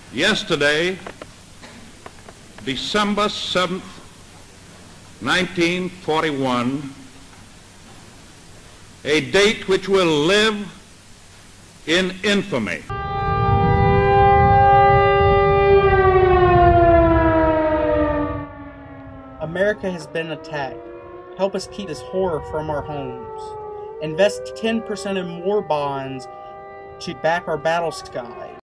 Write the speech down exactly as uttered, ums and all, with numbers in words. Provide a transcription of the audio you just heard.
Yesterday, December seventh, nineteen forty-one, a date which will live in infamy. America has been attacked. Help us keep this horror from our homes. Invest ten percent in more bonds to back our battle skies.